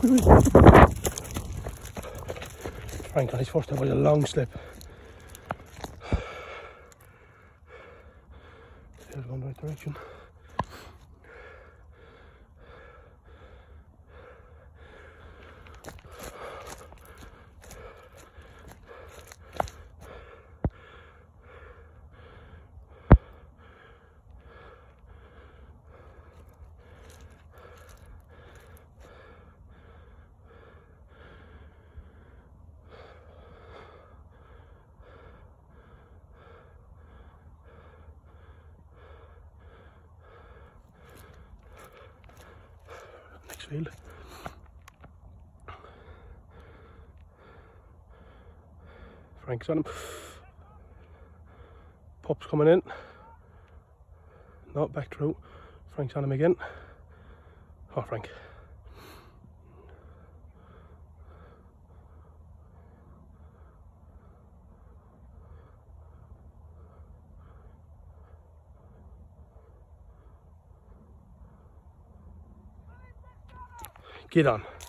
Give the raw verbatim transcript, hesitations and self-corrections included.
Frank on his first time with a long slip. He's going the right direction. Field. Frank's on him. Pup's coming in. Not back through. Frank's on him again. Oh, Frank. Get on.